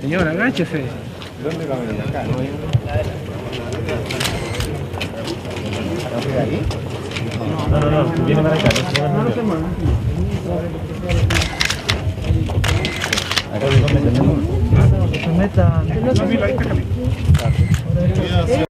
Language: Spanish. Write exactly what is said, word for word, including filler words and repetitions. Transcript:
Señora, agáchese. ¿Dónde va a venir? Acá, ¿no? ¿Ahí? No, no, no, viene para acá, no, no se mueve. Acá no se metan. No se metan.